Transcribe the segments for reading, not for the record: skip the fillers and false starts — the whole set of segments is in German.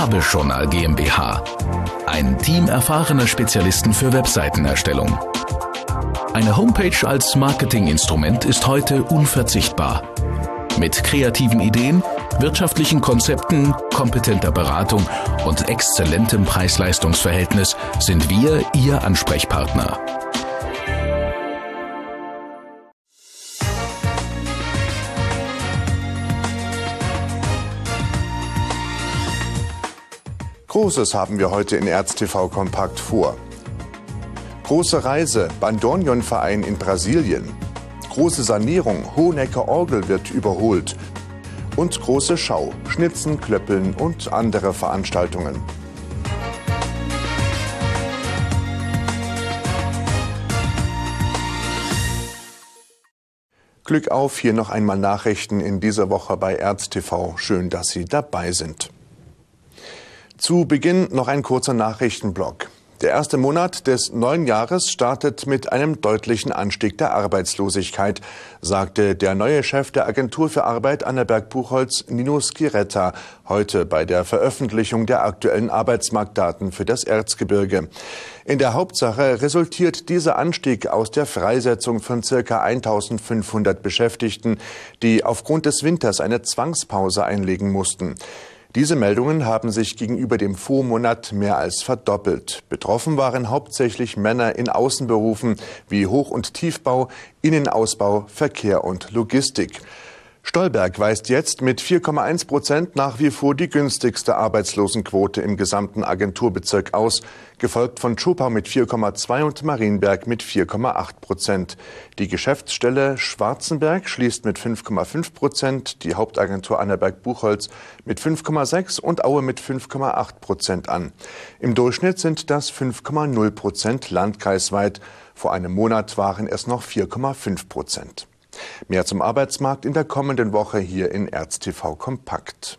Werbejournal GmbH. Ein Team erfahrener Spezialisten für Webseitenerstellung. Eine Homepage als Marketinginstrument ist heute unverzichtbar. Mit kreativen Ideen, wirtschaftlichen Konzepten, kompetenter Beratung und exzellentem Preis-Leistungs-Verhältnis sind wir Ihr Ansprechpartner. Großes haben wir heute in ErzTV Kompakt vor. Große Reise, Bandoneon-Verein in Brasilien. Große Sanierung, Hohenecker Orgel wird überholt. Und große Schau, Schnitzen, Klöppeln und andere Veranstaltungen. Glück auf, hier noch einmal Nachrichten in dieser Woche bei ErzTV. Schön, dass Sie dabei sind. Zu Beginn noch ein kurzer Nachrichtenblock. Der erste Monat des neuen Jahres startet mit einem deutlichen Anstieg der Arbeitslosigkeit, sagte der neue Chef der Agentur für Arbeit Annaberg-Buchholz, Nino Schiretta, heute bei der Veröffentlichung der aktuellen Arbeitsmarktdaten für das Erzgebirge. In der Hauptsache resultiert dieser Anstieg aus der Freisetzung von ca. 1500 Beschäftigten, die aufgrund des Winters eine Zwangspause einlegen mussten. Diese Meldungen haben sich gegenüber dem Vormonat mehr als verdoppelt. Betroffen waren hauptsächlich Männer in Außenberufen wie Hoch- und Tiefbau, Innenausbau, Verkehr und Logistik. Stolberg weist jetzt mit 4,1% nach wie vor die günstigste Arbeitslosenquote im gesamten Agenturbezirk aus, gefolgt von Zschopau mit 4,2 und Marienberg mit 4,8%. Die Geschäftsstelle Schwarzenberg schließt mit 5,5%, die Hauptagentur Annaberg-Buchholz mit 5,6% und Aue mit 5,8% an. Im Durchschnitt sind das 5,0% landkreisweit. Vor einem Monat waren es noch 4,5%. Mehr zum Arbeitsmarkt in der kommenden Woche hier in ErzTV Kompakt.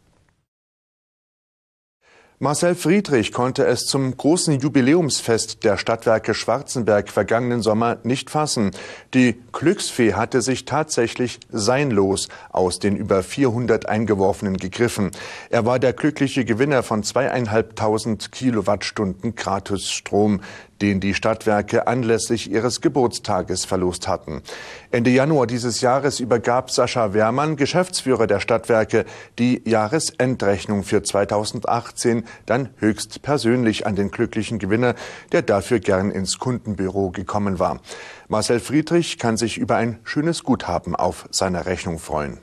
Marcel Friedrich konnte es zum großen Jubiläumsfest der Stadtwerke Schwarzenberg vergangenen Sommer nicht fassen. Die Glücksfee hatte sich tatsächlich sein Los aus den über 400 Eingeworfenen gegriffen. Er war der glückliche Gewinner von 2.500 Kilowattstunden Gratisstrom, den die Stadtwerke anlässlich ihres Geburtstages verlost hatten. Ende Januar dieses Jahres übergab Sascha Wehrmann, Geschäftsführer der Stadtwerke, die Jahresendrechnung für 2018 dann höchstpersönlich an den glücklichen Gewinner, der dafür gern ins Kundenbüro gekommen war. Marcel Friedrich kann sich über ein schönes Guthaben auf seiner Rechnung freuen.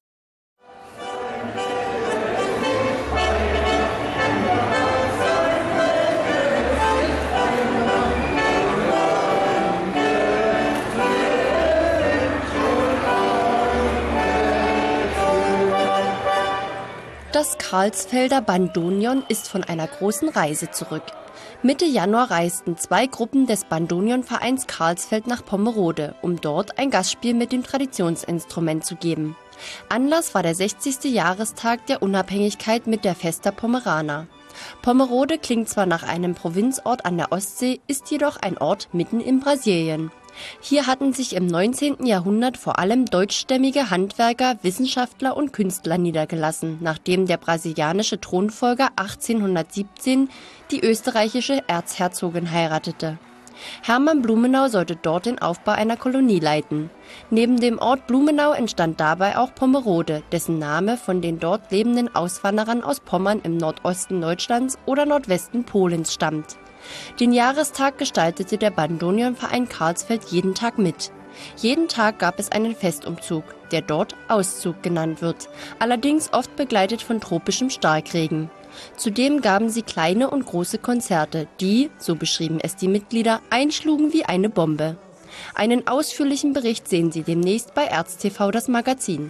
Das Karlsfelder Bandoneon ist von einer großen Reise zurück. Mitte Januar reisten 2 Gruppen des Bandoneon-Vereins Karlsfeld nach Pommerode, um dort ein Gastspiel mit dem Traditionsinstrument zu geben. Anlass war der 60. Jahrestag der Unabhängigkeit mit der Festa Pomerana. Pommerode klingt zwar nach einem Provinzort an der Ostsee, ist jedoch ein Ort mitten in Brasilien. Hier hatten sich im 19. Jahrhundert vor allem deutschstämmige Handwerker, Wissenschaftler und Künstler niedergelassen, nachdem der brasilianische Thronfolger 1817 die österreichische Erzherzogin heiratete. Hermann Blumenau sollte dort den Aufbau einer Kolonie leiten. Neben dem Ort Blumenau entstand dabei auch Pommerode, dessen Name von den dort lebenden Auswanderern aus Pommern im Nordosten Deutschlands oder Nordwesten Polens stammt. Den Jahrestag gestaltete der Bandoneon-Verein Karlsfeld jeden Tag mit. Jeden Tag gab es einen Festumzug, der dort Auszug genannt wird, allerdings oft begleitet von tropischem Starkregen. Zudem gaben sie kleine und große Konzerte, die, so beschrieben es die Mitglieder, einschlugen wie eine Bombe. Einen ausführlichen Bericht sehen Sie demnächst bei ErzTV das Magazin.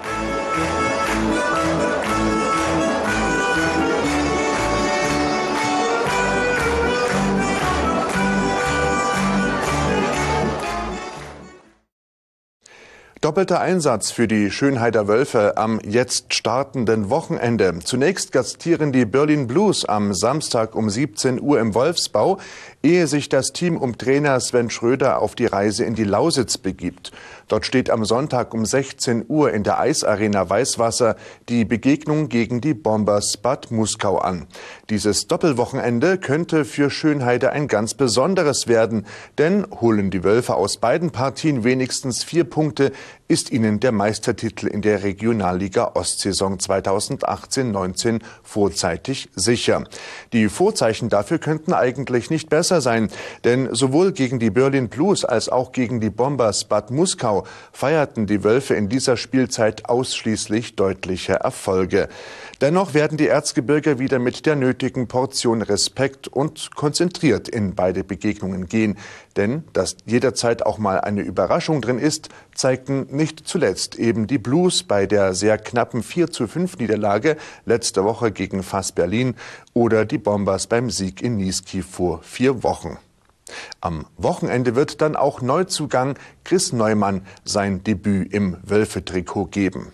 Doppelter Einsatz für die Schönheider Wölfe am jetzt startenden Wochenende. Zunächst gastieren die Berlin Blues am Samstag um 17 Uhr im Wolfsbau. ehe sich das Team um Trainer Sven Schröder auf die Reise in die Lausitz begibt. Dort steht am Sonntag um 16 Uhr in der Eisarena Weißwasser die Begegnung gegen die Bombers Bad Muskau an. Dieses Doppelwochenende könnte für Schönheide ein ganz besonderes werden, denn holen die Wölfe aus beiden Partien wenigstens 4 Punkte, ist ihnen der Meistertitel in der Regionalliga Ostsaison 2018-19 vorzeitig sicher. Die Vorzeichen dafür könnten eigentlich nicht besser sein, denn sowohl gegen die Berlin Blues als auch gegen die Bombers Bad Muskau feierten die Wölfe in dieser Spielzeit ausschließlich deutliche Erfolge. Dennoch werden die Erzgebirger wieder mit der nötigen Portion Respekt und konzentriert in beide Begegnungen gehen. Denn dass jederzeit auch mal eine Überraschung drin ist, zeigten nicht zuletzt eben die Blues bei der sehr knappen 4:5 Niederlage letzte Woche gegen FAS Berlin oder die Bombers beim Sieg in Niesky vor 4 Wochen. Am Wochenende wird dann auch Neuzugang Chris Neumann sein Debüt im Wölfe-Trikot geben.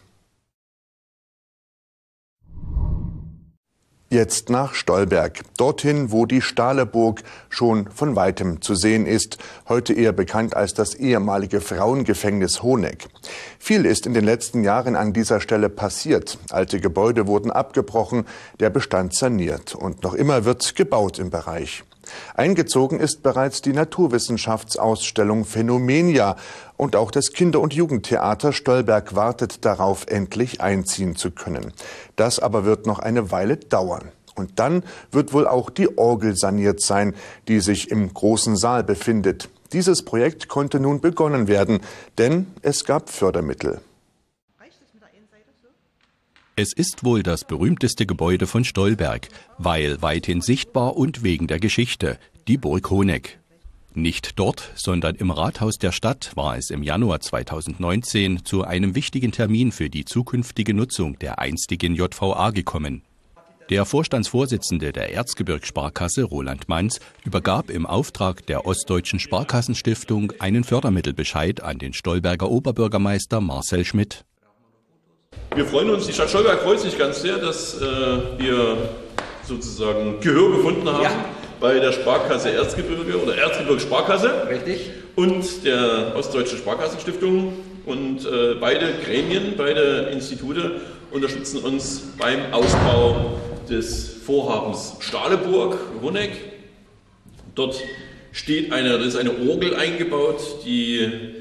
Jetzt nach Stolberg, dorthin, wo die Stahleburg schon von Weitem zu sehen ist, heute eher bekannt als das ehemalige Frauengefängnis Honeck. Viel ist in den letzten Jahren an dieser Stelle passiert. Alte Gebäude wurden abgebrochen, der Bestand saniert und noch immer wird gebaut im Bereich. Eingezogen ist bereits die Naturwissenschaftsausstellung Phänomenia und auch das Kinder- und Jugendtheater Stolberg wartet darauf, endlich einziehen zu können. Das aber wird noch eine Weile dauern. Und dann wird wohl auch die Orgel saniert sein, die sich im großen Saal befindet. Dieses Projekt konnte nun begonnen werden, denn es gab Fördermittel. Es ist wohl das berühmteste Gebäude von Stolberg, weil weithin sichtbar und wegen der Geschichte, die Burg Honeck. Nicht dort, sondern im Rathaus der Stadt war es im Januar 2019 zu einem wichtigen Termin für die zukünftige Nutzung der einstigen JVA gekommen. Der Vorstandsvorsitzende der Erzgebirgssparkasse, Roland Manz, übergab im Auftrag der Ostdeutschen Sparkassenstiftung einen Fördermittelbescheid an den Stolberger Oberbürgermeister Marcel Schmidt. Wir freuen uns, die Stadt Stolberg freut sich ganz sehr, dass wir sozusagen Gehör gefunden haben bei der Sparkasse Erzgebirge oder Erzgebirgssparkasse. Richtig. Und der Ostdeutschen Sparkassenstiftung. Und beide Gremien, beide Institute unterstützen uns beim Ausbau des Vorhabens Stahleburg, Honeck. Dort steht ist eine Orgel eingebaut, die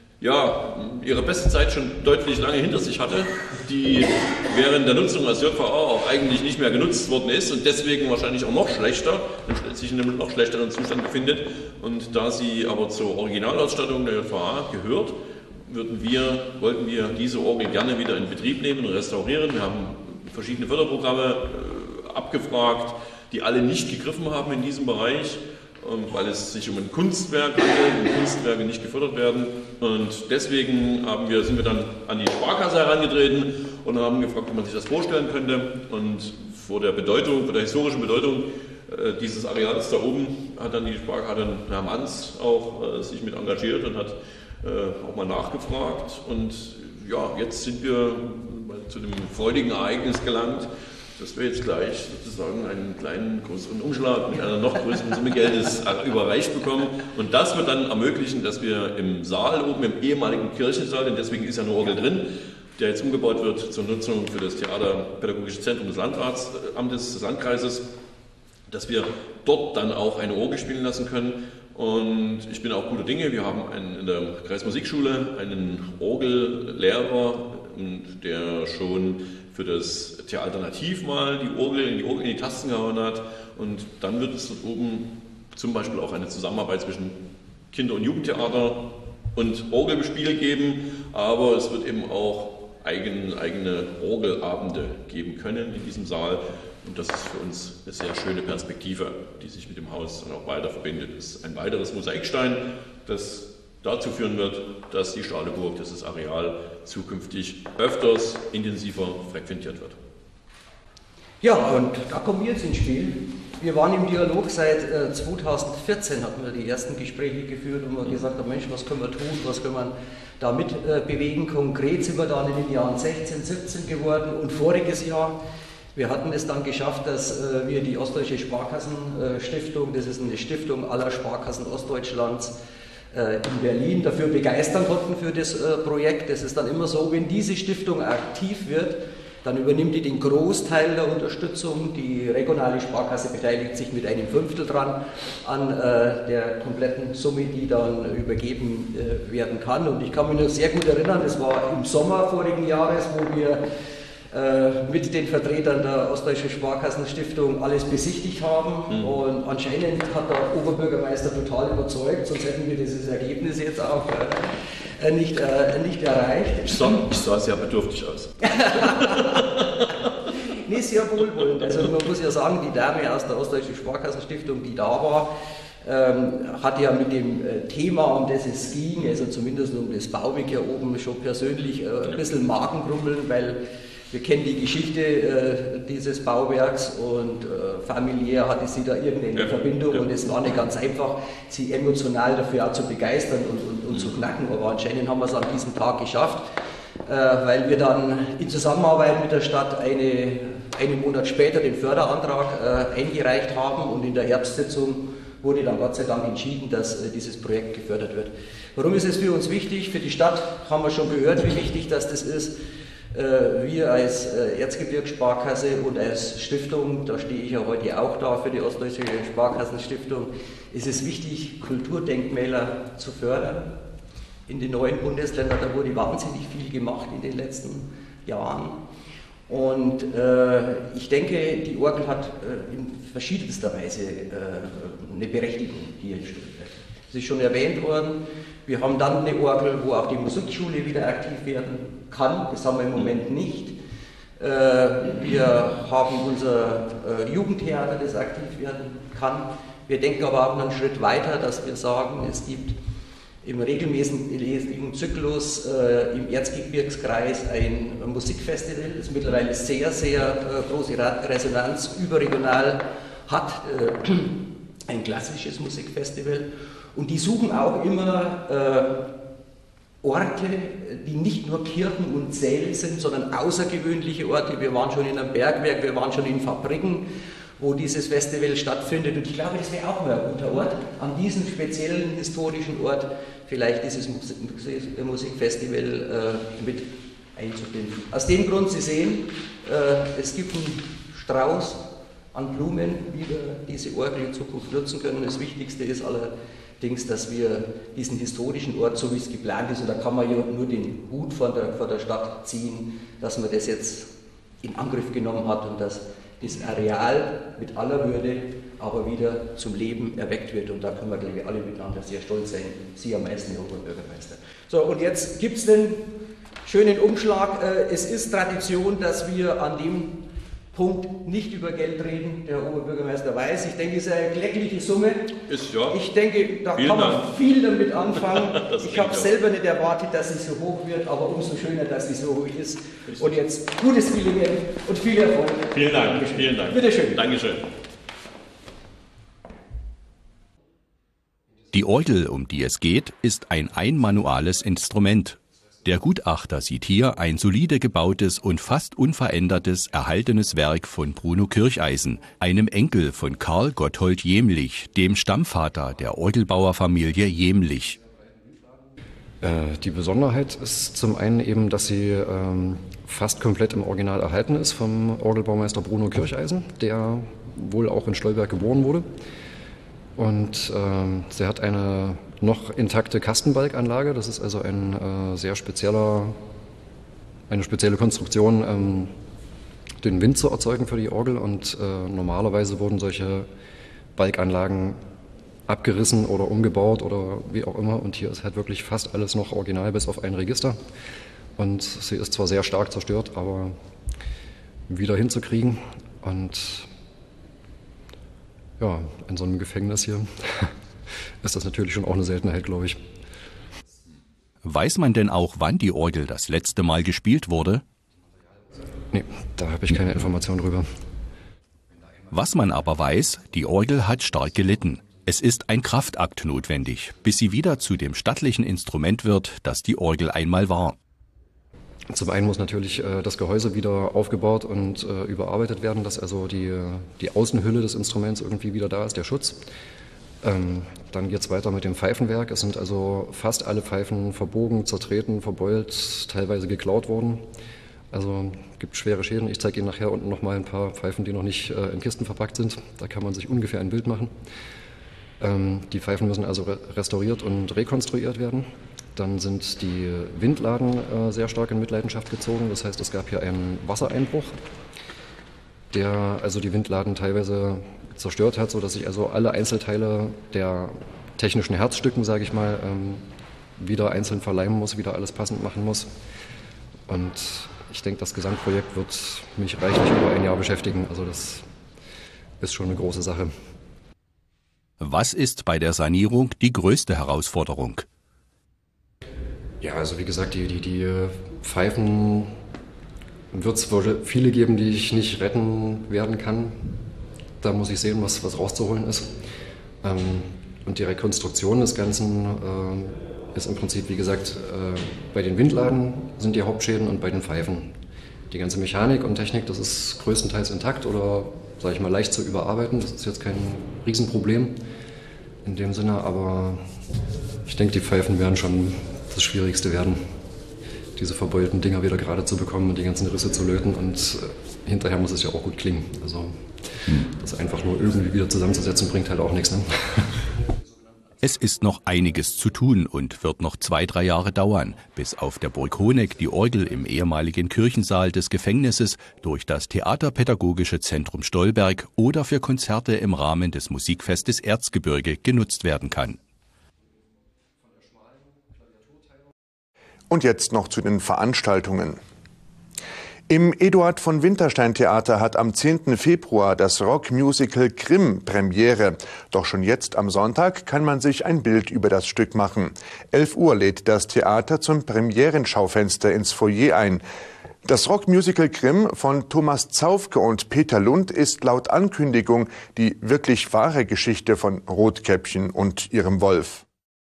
ihre beste Zeit schon deutlich lange hinter sich hatte, die während der Nutzung als JVA auch eigentlich nicht mehr genutzt worden ist und deswegen wahrscheinlich auch noch schlechter, sich in einem noch schlechteren Zustand befindet. Und da sie aber zur Originalausstattung der JVA gehört, wollten wir diese Orgel gerne wieder in Betrieb nehmen und restaurieren. Wir haben verschiedene Förderprogramme abgefragt, die alle nicht gegriffen haben in diesem Bereich, weil es sich um ein Kunstwerk handelt und Kunstwerke nicht gefördert werden. Und deswegen sind wir dann an die Sparkasse herangetreten und haben gefragt, ob man sich das vorstellen könnte. Und vor der historischen Bedeutung dieses Areals da oben hat dann Herr Manz auch sich mit engagiert und hat auch mal nachgefragt. Und ja, jetzt sind wir zu dem freudigen Ereignis gelangt, dass wir jetzt gleich sozusagen einen kleinen, größeren Umschlag mit einer noch größeren Summe Geldes überreicht bekommen. Und das wird dann ermöglichen, dass wir im Saal oben, im ehemaligen Kirchensaal, denn deswegen ist ja eine Orgel drin, der jetzt umgebaut wird zur Nutzung für das Theaterpädagogische Zentrum des Landratsamtes des Landkreises, dass wir dort dann auch eine Orgel spielen lassen können. Und ich bin auch guter Dinge. Wir haben in der Kreismusikschule einen Orgellehrer, der schon für das Theateralternativ mal die Orgel in die Tasten gehauen hat. Und dann wird es dort oben zum Beispiel auch eine Zusammenarbeit zwischen Kinder- und Jugendtheater und Orgelspiel geben. Aber es wird eben auch eigene Orgelabende geben können in diesem Saal. Und das ist für uns eine sehr schöne Perspektive, die sich mit dem Haus dann auch weiter verbindet. Es ist ein weiteres Mosaikstein, das dazu führen wird, dass die Stahleburg, dieses Areal, zukünftig öfters intensiver frequentiert wird. Ja, und da kommen wir jetzt ins Spiel. Wir waren im Dialog seit 2014, hatten wir die ersten Gespräche geführt und wir gesagt haben, Mensch, was können wir tun, was können wir da mitbewegen. Konkret sind wir dann in den Jahren 16, 17 geworden und voriges Jahr Wir hatten es dann geschafft, dass wir die Ostdeutsche Sparkassenstiftung, das ist eine Stiftung aller Sparkassen Ostdeutschlands, in Berlin dafür begeistern konnten für das Projekt. Es ist dann immer so, wenn diese Stiftung aktiv wird, dann übernimmt die den Großteil der Unterstützung. Die regionale Sparkasse beteiligt sich mit einem 1/5 dran an der kompletten Summe, die dann übergeben werden kann. Und ich kann mich noch sehr gut erinnern, das war im Sommer vorigen Jahres, wo wir mit den Vertretern der Ostdeutschen Sparkassenstiftung alles besichtigt haben. Und anscheinend hat der Oberbürgermeister total überzeugt, sonst hätten wir dieses Ergebnis jetzt auch nicht erreicht. Ich sah sehr bedürftig aus. Nee, sehr wohlwollend. Also man muss ja sagen, die Dame aus der Ostdeutschen Sparkassenstiftung, die da war, hat ja mit dem Thema, um das es ging, also zumindest um das Bauwerk hier oben, schon persönlich ein bisschen Magengrummeln, weil wir kennen die Geschichte dieses Bauwerks und familiär hatte sie da irgendeine Verbindung und es war nicht ganz einfach, sie emotional dafür auch zu begeistern und zu knacken, aber anscheinend haben wir es an diesem Tag geschafft, weil wir dann in Zusammenarbeit mit der Stadt einen Monat später den Förderantrag eingereicht haben und in der Herbstsitzung wurde dann Gott sei Dank entschieden, dass dieses Projekt gefördert wird. Warum ist es für uns wichtig? Für die Stadt haben wir schon gehört, wie wichtig das ist. Wir als Erzgebirgssparkasse und als Stiftung, da stehe ich ja heute auch da für die Ostdeutsche Sparkassenstiftung, ist es wichtig, Kulturdenkmäler zu fördern. In den neuen Bundesländern, da wurde wahnsinnig viel gemacht in den letzten Jahren. Und ich denke, die Orgel hat in verschiedenster Weise eine Berechtigung hier in Stolberg. Es ist schon erwähnt worden, wir haben dann eine Orgel, wo auch die Musikschule wieder aktiv werden kann. Das haben wir im Moment nicht. Wir haben unser Jugendtheater, das aktiv werden kann. Wir denken aber auch noch einen Schritt weiter, dass wir sagen, es gibt im regelmäßigen Zyklus im Erzgebirgskreis ein Musikfestival, das mittlerweile sehr, sehr große Resonanz überregional hat. Ein klassisches Musikfestival. Und die suchen auch immer Orte, die nicht nur Kirchen und Säle sind, sondern außergewöhnliche Orte. Wir waren schon in einem Bergwerk, wir waren schon in Fabriken, wo dieses Festival stattfindet. Und ich glaube, das wäre auch mal ein guter Ort, an diesem speziellen historischen Ort vielleicht dieses Musikfestival mit einzubinden. Aus dem Grund, Sie sehen, es gibt einen Strauß an Blumen, wie wir diese Orgel in Zukunft nutzen können. Das Wichtigste ist allerdings, dass wir diesen historischen Ort, so wie es geplant ist, und da kann man ja nur den Hut vor der Stadt ziehen, dass man das jetzt in Angriff genommen hat und dass das Areal mit aller Würde aber wieder zum Leben erweckt wird. Und da können wir, glaube ich, alle miteinander sehr stolz sein. Sie am meisten, Herr Oberbürgermeister. So, und jetzt gibt es den schönen Umschlag. Es ist Tradition, dass wir an dem Punkt nicht über Geld reden. Der Oberbürgermeister weiß. Ich denke, es ist eine klägliche Summe. Ist ja. Ich denke, da kann man viel damit anfangen. Ich habe selber nicht erwartet, dass sie so hoch wird, aber umso schöner, dass sie so hoch ist. Und jetzt gutes Gelingen und viel Erfolg. Vielen Dank. Dankeschön. Vielen Dank. Bitte schön. Dankeschön. Die Orgel, um die es geht, ist ein einmanuales Instrument. Der Gutachter sieht hier ein solide gebautes und fast unverändertes erhaltenes Werk von Bruno Kircheisen, einem Enkel von Karl Gotthold Jemlich, dem Stammvater der Orgelbauerfamilie Jemlich. Die Besonderheit ist zum einen eben, dass sie fast komplett im Original erhalten ist vom Orgelbaumeister Bruno Kircheisen, der wohl auch in Stolberg geboren wurde. Und sie hat eine noch intakte Kastenbalganlage. Das ist also eine spezielle Konstruktion, den Wind zu erzeugen für die Orgel. Und normalerweise wurden solche Balganlagen abgerissen oder umgebaut oder wie auch immer. Und hier ist halt wirklich fast alles noch original, bis auf ein Register. Und sie ist zwar sehr stark zerstört, aber wieder hinzukriegen. Und ja, in so einem Gefängnis hier ist das natürlich schon auch eine Seltenheit, glaube ich. Weiß man denn auch, wann die Orgel das letzte Mal gespielt wurde? Nee, da habe ich keine Information drüber. Was man aber weiß, die Orgel hat stark gelitten. Es ist ein Kraftakt notwendig, bis sie wieder zu dem stattlichen Instrument wird, das die Orgel einmal war. Zum einen muss natürlich das Gehäuse wieder aufgebaut und überarbeitet werden, dass also die Außenhülle des Instruments irgendwie wieder da ist, der Schutz. Dann geht es weiter mit dem Pfeifenwerk. Es sind also fast alle Pfeifen verbogen, zertreten, verbeult, teilweise geklaut worden. Also gibt schwere Schäden. Ich zeige Ihnen nachher unten nochmal ein paar Pfeifen, die noch nicht in Kisten verpackt sind. Da kann man sich ungefähr ein Bild machen. Die Pfeifen müssen also restauriert und rekonstruiert werden. Dann sind die Windladen sehr stark in Mitleidenschaft gezogen. Das heißt, es gab hier einen Wassereinbruch, der also die Windladen teilweise zerstört hat, sodass ich also alle Einzelteile der technischen Herzstücken, sage ich mal, wieder einzeln verleimen muss, wieder alles passend machen muss. Und ich denke, das Gesamtprojekt wird mich reichlich über ein Jahr beschäftigen. Also das ist schon eine große Sache. Was ist bei der Sanierung die größte Herausforderung? Ja, also wie gesagt, die Pfeifen wird es wohl viele geben, die ich nicht retten werden kann. Da muss ich sehen, was rauszuholen ist. Und die Rekonstruktion des Ganzen ist im Prinzip, wie gesagt, bei den Windladen sind die Hauptschäden und bei den Pfeifen. Die ganze Mechanik und Technik, das ist größtenteils intakt oder, sage ich mal, leicht zu überarbeiten. Das ist jetzt kein Riesenproblem in dem Sinne, aber ich denke, die Pfeifen werden schon das Schwierigste werden, diese verbeulten Dinger wieder gerade zu bekommen und die ganzen Risse zu löten, und hinterher muss es ja auch gut klingen. Also das einfach nur irgendwie wieder zusammenzusetzen bringt halt auch nichts, ne? Es ist noch einiges zu tun und wird noch 2-3 Jahre dauern, bis auf der Burg Honeck die Orgel im ehemaligen Kirchensaal des Gefängnisses durch das Theaterpädagogische Zentrum Stolberg oder für Konzerte im Rahmen des Musikfestes Erzgebirge genutzt werden kann. Und jetzt noch zu den Veranstaltungen. Im Eduard von Winterstein Theater hat am 10. Februar das Rockmusical Grimm Premiere. Doch schon jetzt am Sonntag kann man sich ein Bild über das Stück machen. 11 Uhr lädt das Theater zum Premierenschaufenster ins Foyer ein. Das Rockmusical Grimm von Thomas Zaufke und Peter Lund ist laut Ankündigung die wirklich wahre Geschichte von Rotkäppchen und ihrem Wolf.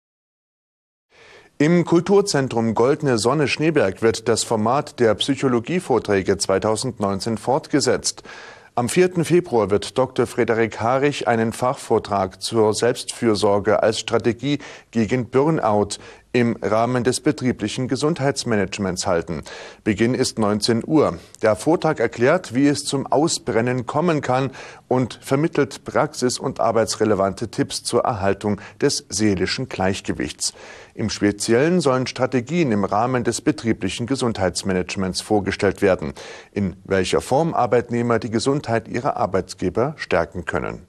Im Kulturzentrum Goldene Sonne Schneeberg wird das Format der Psychologievorträge 2019 fortgesetzt. Am 4. Februar wird Dr. Frederik Harich einen Fachvortrag zur Selbstfürsorge als Strategie gegen Burnout im Rahmen des betrieblichen Gesundheitsmanagements halten. Beginn ist 19 Uhr. Der Vortrag erklärt, wie es zum Ausbrennen kommen kann und vermittelt praxis- und arbeitsrelevante Tipps zur Erhaltung des seelischen Gleichgewichts. Im Speziellen sollen Strategien im Rahmen des betrieblichen Gesundheitsmanagements vorgestellt werden, in welcher Form Arbeitnehmer die Gesundheit ihrer Arbeitgeber stärken können.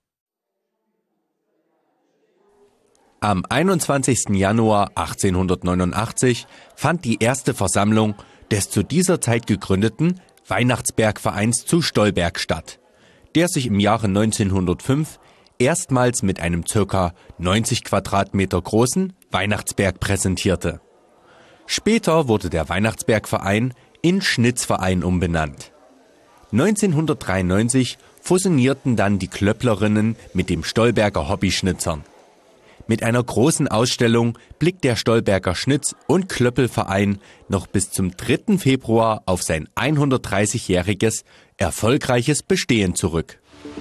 Am 21. Januar 1889 fand die erste Versammlung des zu dieser Zeit gegründeten Weihnachtsbergvereins zu Stolberg statt, der sich im Jahre 1905 erstmals mit einem ca. 90 Quadratmeter großen Weihnachtsberg präsentierte. Später wurde der Weihnachtsbergverein in Schnitzverein umbenannt. 1993 fusionierten dann die Klöpplerinnen mit dem Stolberger Hobbyschnitzern. Mit einer großen Ausstellung blickt der Stolberger Schnitz- und Klöppelverein noch bis zum 3. Februar auf sein 130-jähriges erfolgreiches Bestehen zurück.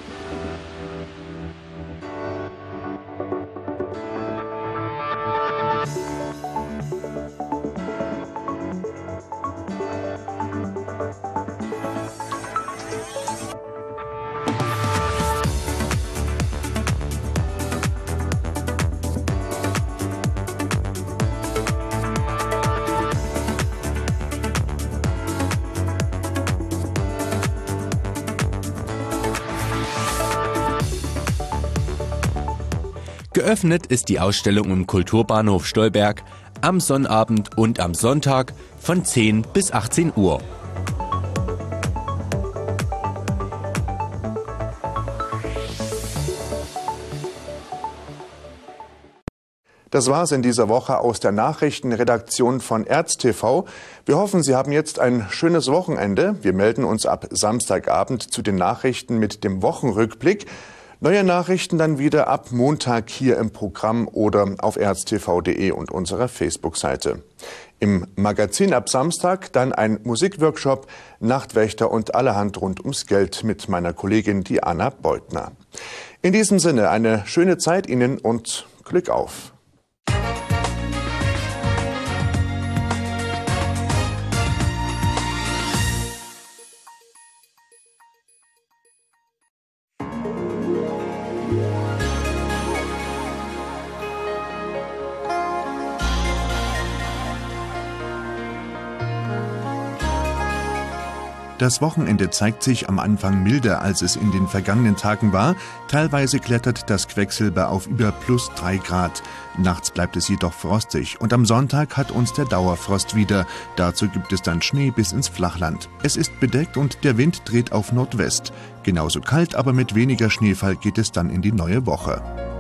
Geöffnet ist die Ausstellung im Kulturbahnhof Stolberg am Sonnabend und am Sonntag von 10 bis 18 Uhr. Das war's in dieser Woche aus der Nachrichtenredaktion von ErzTV. Wir hoffen, Sie haben jetzt ein schönes Wochenende. Wir melden uns ab Samstagabend zu den Nachrichten mit dem Wochenrückblick. Neue Nachrichten dann wieder ab Montag hier im Programm oder auf erztv.de und unserer Facebook-Seite. Im Magazin ab Samstag dann ein Musikworkshop, Nachtwächter und allerhand rund ums Geld mit meiner Kollegin Diana Beutner. In diesem Sinne eine schöne Zeit Ihnen und Glück auf! Das Wochenende zeigt sich am Anfang milder, als es in den vergangenen Tagen war. Teilweise klettert das Quecksilber auf über +3 Grad. Nachts bleibt es jedoch frostig und am Sonntag hat uns der Dauerfrost wieder. Dazu gibt es dann Schnee bis ins Flachland. Es ist bedeckt und der Wind dreht auf Nordwest. Genauso kalt, aber mit weniger Schneefall geht es dann in die neue Woche.